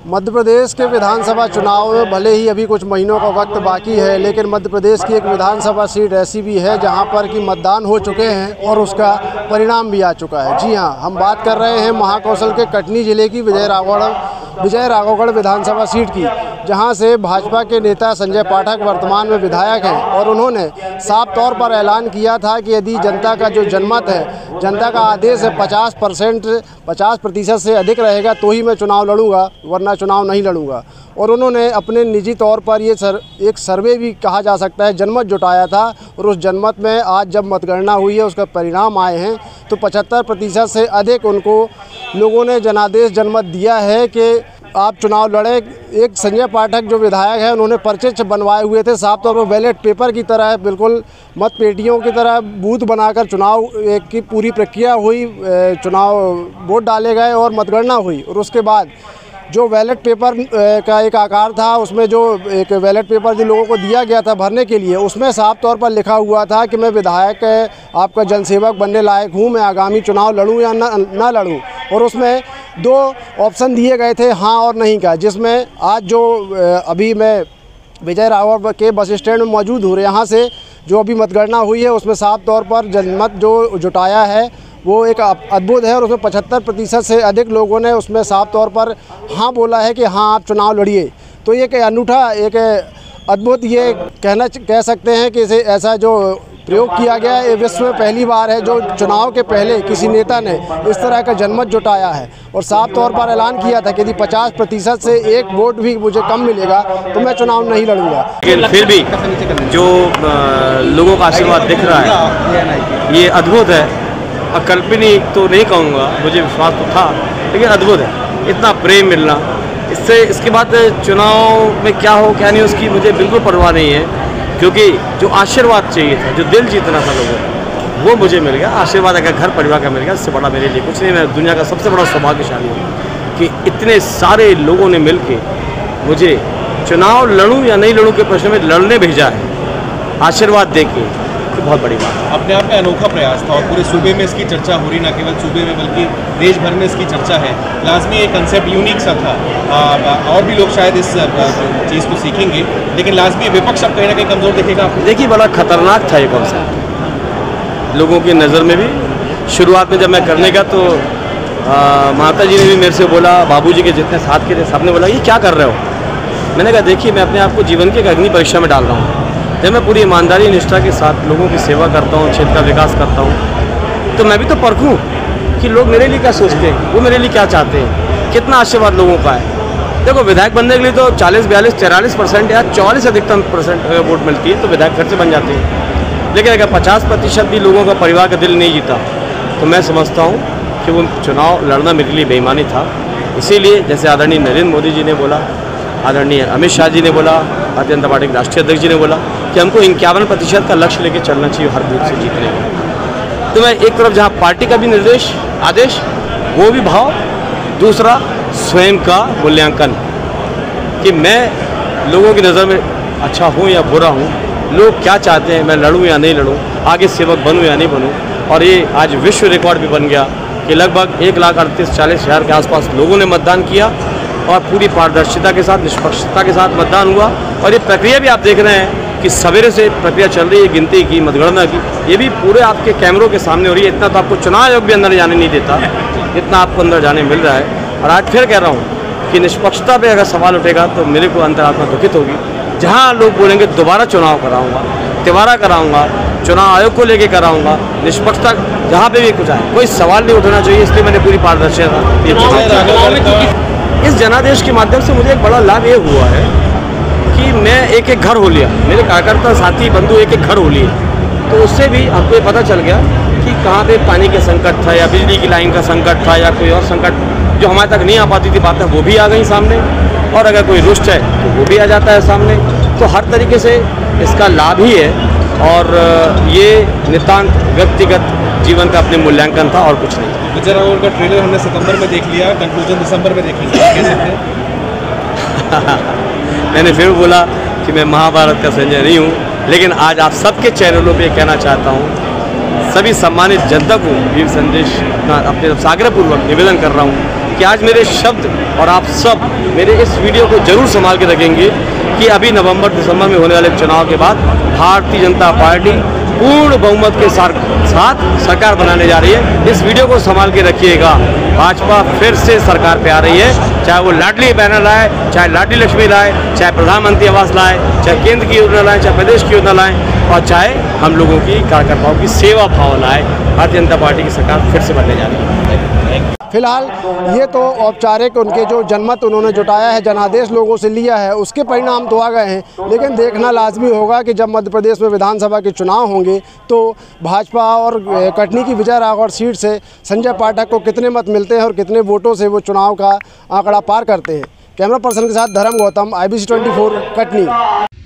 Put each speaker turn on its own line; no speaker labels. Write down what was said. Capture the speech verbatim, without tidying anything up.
मध्य प्रदेश के विधानसभा चुनाव में भले ही अभी कुछ महीनों का वक्त बाकी है, लेकिन मध्य प्रदेश की एक विधानसभा सीट ऐसी भी है जहां पर कि मतदान हो चुके हैं और उसका परिणाम भी आ चुका है। जी हां, हम बात कर रहे हैं महाकौशल के कटनी जिले की विजय राघवगढ़ विजय राघवगढ़ विधानसभा सीट की, जहां से भाजपा के नेता संजय पाठक वर्तमान में विधायक हैं और उन्होंने साफ तौर पर ऐलान किया था कि यदि जनता का जो जनमत है, जनता का आदेश है पचास परसेंट पचास प्रतिशत से अधिक रहेगा तो ही मैं चुनाव लड़ूंगा, वरना चुनाव नहीं लड़ूंगा। और उन्होंने अपने निजी तौर पर ये सर एक सर्वे भी कहा जा सकता है जनमत जुटाया था और उस जनमत में आज जब मतगणना हुई है उसका परिणाम आए हैं तो पचहत्तर प्रतिशत से अधिक उनको लोगों ने जनादेश जनमत दिया है कि आप चुनाव लड़े। एक संजय पाठक जो विधायक है उन्होंने पर्चे बनवाए हुए थे, साफ तौर पर बैलेट पेपर की तरह, बिल्कुल मत पेटियों की तरह बूथ बनाकर चुनाव की पूरी प्रक्रिया हुई, चुनाव वोट डाले गए और मतगणना हुई। और उसके बाद जो बैलेट पेपर का एक आकार था, उसमें जो एक बैलेट पेपर जो लोगों को दिया गया था भरने के लिए, उसमें साफ तौर पर लिखा हुआ था कि मैं विधायक आपका जनसेवक बनने लायक हूं, मैं आगामी चुनाव लड़ूं या ना ना लड़ूं। और उसमें दो ऑप्शन दिए गए थे, हाँ और नहीं का, जिसमें आज जो अभी मैं विजय राघव के बस स्टैंड में मौजूद हूँ, यहाँ से जो अभी मतगणना हुई है उसमें साफ तौर पर जनमत जो जुटाया है वो एक अद्भुत है और उसमें पचहत्तर प्रतिशत से अधिक लोगों ने उसमें साफ तौर पर हाँ बोला है कि हाँ आप चुनाव लड़िए। तो ये एक अनूठा, एक अद्भुत, ये कहना कह सकते हैं कि इसे ऐसा जो प्रयोग किया गया है, ये विश्व में पहली बार है जो चुनाव के पहले किसी नेता ने इस तरह का जनमत जुटाया है और साफ तौर पर ऐलान किया था कि यदि पचास प्रतिशत से एक वोट भी मुझे कम मिलेगा तो मैं चुनाव नहीं लड़ूंगा।
लेकिन फिर भी जो लोगों का आशीर्वाद दिख रहा है ये अद्भुत है। अकल्पनीय तो नहीं कहूँगा, मुझे विश्वास तो था, लेकिन अद्भुत है इतना प्रेम मिलना। इससे इसके बाद चुनाव में क्या हो क्या नहीं उसकी मुझे बिल्कुल परवाह नहीं है, क्योंकि जो आशीर्वाद चाहिए था, जो दिल जीतना था लोगों को, वो मुझे मिल गया। आशीर्वाद अगर घर परिवार का मिल गया, इससे बड़ा मेरे लिए कुछ नहीं। मैं दुनिया का सबसे बड़ा सौभाग्यशाली हूँ कि इतने सारे लोगों ने मिल के मुझे चुनाव लड़ूँ या नहीं लड़ूँ के प्रश्न में लड़ने भेजा है, आशीर्वाद दे के, तो बहुत बड़ी बात है।
अपने आप में अनोखा प्रयास था और पूरे सूबे में इसकी चर्चा हो रही, ना केवल सूबे में बल्कि देश भर में इसकी चर्चा है। लाजमी एक कंसेप्ट यूनिक सा था, आ, और भी लोग शायद इस चीज़ को सीखेंगे, लेकिन लाजमी विपक्ष अब कहीं ना कहीं कमज़ोर दिखेगा।
देखिए, बड़ा खतरनाक था ये कॉन्सेप्ट लोगों की नज़र में भी। शुरुआत में जब मैं करने गया तो माता जी ने भी मेरे से बोला, बाबूजी के जितने साथ के थे सबने बोला ये क्या कर रहे हो। मैंने कहा देखिए, मैं अपने आप को जीवन की एक अग्नि परीक्षा में डाल रहा हूँ। जब मैं पूरी ईमानदारी निष्ठा के साथ लोगों की सेवा करता हूँ, क्षेत्र का विकास करता हूँ, तो मैं भी तो परखूँ कि लोग मेरे लिए क्या सोचते हैं, वो मेरे लिए क्या चाहते हैं, कितना आशीर्वाद लोगों का है। देखो, विधायक बनने के लिए तो चालीस बयालीस चौरालीस परसेंट या चौवालीस अधिकतम परसेंट अगर वोट मिलती है तो विधायक घर से बन जाते हैं। लेकिन अगर पचास प्रतिशत भी लोगों का परिवार का दिल नहीं जीता तो मैं समझता हूँ कि वो चुनाव लड़ना मेरे लिए बेईमानी था। इसीलिए जैसे आदरणीय नरेंद्र मोदी जी ने बोला, आदरणीय अमित शाह जी ने बोला, भारतीय जनता पार्टी के राष्ट्रीय अध्यक्ष जी ने बोला कि हमको इक्यावन प्रतिशत का लक्ष्य लेकर चलना चाहिए हर बूथ से जीतने का। तो मैं एक तरफ जहां पार्टी का भी निर्देश आदेश, वो भी भाव, दूसरा स्वयं का मूल्यांकन कि मैं लोगों की नज़र में अच्छा हूं या बुरा हूं, लोग क्या चाहते हैं, मैं लड़ूं या नहीं लड़ूं, आगे सेवक बनूं या नहीं बनूं। और ये आज विश्व रिकॉर्ड भी बन गया कि लगभग एक लाख अड़तीस चालीस हज़ार के आसपास लोगों ने मतदान किया और पूरी पारदर्शिता के साथ, निष्पक्षता के साथ मतदान हुआ। और ये प्रक्रिया भी आप देख रहे हैं कि सवेरे से प्रक्रिया चल रही है, गिनती की, मतगणना की, ये भी पूरे आपके कैमरों के सामने हो रही है। इतना तो आपको चुनाव आयोग भी अंदर जाने नहीं देता, इतना आपको अंदर जाने मिल रहा है। और आज फिर कह रहा हूँ कि निष्पक्षता पे अगर सवाल उठेगा तो मेरे को अंतरात्मा दुखित होगी। जहाँ लोग बोलेंगे दोबारा चुनाव कराऊंगा, तिबारा कराऊंगा, चुनाव आयोग को लेके कराऊंगा, निष्पक्षता जहाँ पे भी कुछ आए, कोई सवाल नहीं उठना चाहिए। इसलिए मैंने पूरी पारदर्शिता। इस जनादेश के माध्यम से मुझे एक बड़ा लाभ ये हुआ है कि मैं एक एक घर हो लिया, मेरे कार्यकर्ता साथी बंधु एक एक घर हो लिए, तो उससे भी आपको ये पता चल गया कि कहाँ पे पानी के संकट था या बिजली की लाइन का संकट था या कोई और संकट जो हमारे तक नहीं आ पाती थी बातें, वो भी आ गई सामने। और अगर कोई रुष्ट है तो वो भी आ जाता है सामने। तो हर तरीके से इसका लाभ ही है और ये नितांत व्यक्तिगत जीवन का अपने मूल्यांकन था और कुछ नहीं।
विजय राघवगढ़ का ट्रेलर हमने सितंबर में देख लिया, कंक्लूजन दिसंबर में देखेंगे।
मैंने फिर बोला कि मैं महाभारत का संजय नहीं हूँ, लेकिन आज आप सबके चैनलों पे कहना चाहता हूँ, सभी सम्मानित जनता को ये संदेश अपने आग्रहपूर्वक निवेदन कर रहा हूँ कि आज मेरे शब्द और आप सब मेरे इस वीडियो को जरूर संभाल के रखेंगे कि अभी नवंबर दिसंबर में होने वाले चुनाव के बाद भारतीय जनता पार्टी पूर्ण बहुमत के साथ सरकार बनाने जा रही है। इस वीडियो को संभाल के रखिएगा। भाजपा फिर से सरकार पे आ रही है, चाहे वो लाडली बहना लाए, चाहे लाडली लक्ष्मी लाए, चाहे प्रधानमंत्री आवास लाए, चाहे केंद्र की योजना लाए, चाहे प्रदेश की योजना लाए, और चाहे हम लोगों की कार्यकर्ताओं की सेवा भाव लाए। भारतीय जनता पार्टी की सरकार फिर से बनने जा रही है।
फिलहाल ये तो औपचारिक उनके जो जनमत उन्होंने जुटाया है, जनादेश लोगों से लिया है, उसके परिणाम तो आ गए हैं, लेकिन देखना लाजमी होगा कि जब मध्य प्रदेश में विधानसभा के चुनाव होंगे तो भाजपा और कटनी की विजय राघौर सीट से संजय पाठक को कितने मत मिलते हैं और कितने वोटों से वो चुनाव का आंकड़ा पार करते हैं। कैमरा पर्सन के साथ Dharm Gautam, I B C twenty four Katni.